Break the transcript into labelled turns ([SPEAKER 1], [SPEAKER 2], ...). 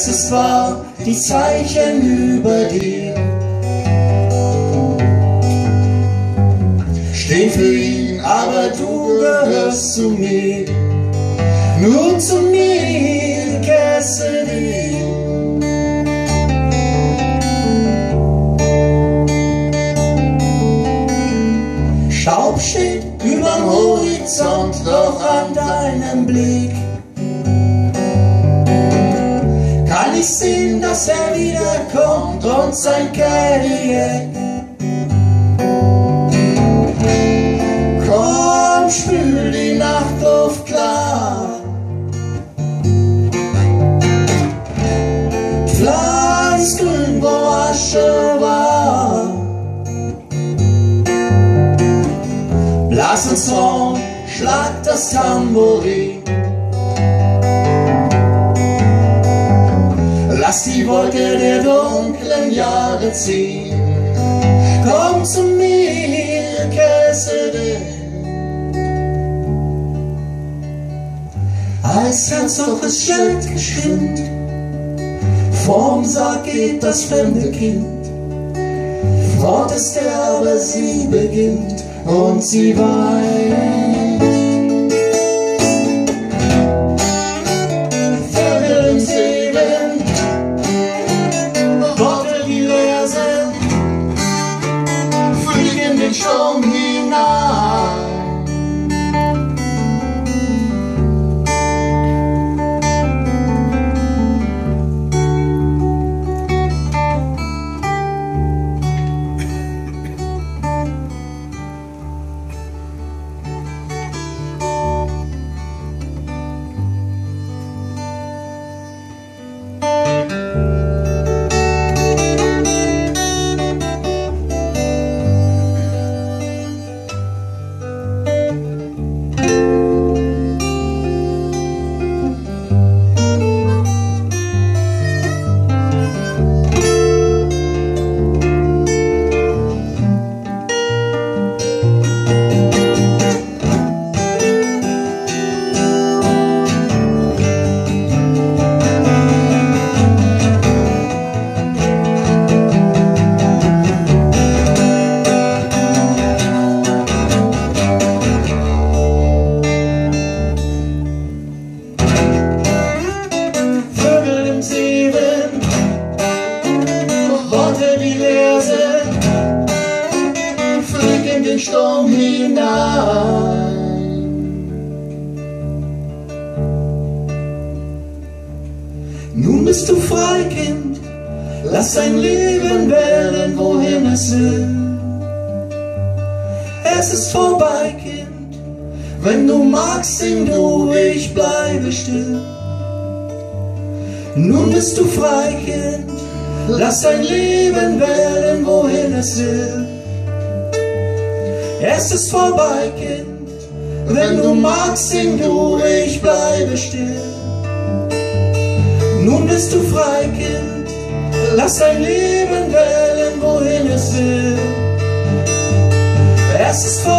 [SPEAKER 1] es ist wahr, die Zeichen über dir stehen für ihn, aber du gehörst zu mir, nur zu mir, Cassidy. Staub steht überm Horizont, doch an deinem Blick kann ich sehen, dass er wiederkommt und sein Cadillac. Komm, spül die Nachtluft klar, pflanz grün, wo Asche war. Blas uns Horn, schlag das Tambourin, lass die Wolke der dunklen Jahre ziehen. Komm zu mir, Cassidy. Eisherz, doch es schnellt geschwind, vorm Sarg geht das fremde Kind. Fort ist er, aber sie beginnt und sie weint. Vögel im Seewind, Worte, die leer sind, fliegen in den Sturm hinein. Sturm hinein. Nun bist du frei, Kind, lass dein Leben wählen, wohin es will. Es ist vorbei, Kind, wenn du magst, sing du, ich bleibe still. Nun bist du frei, Kind, lass dein Leben wählen, wohin es will. Es ist vorbei, Kind, wenn du magst, sing du, ich bleibe still. Nun bist du frei, Kind, lass dein Leben wählen, wohin es will. Es ist vorbei.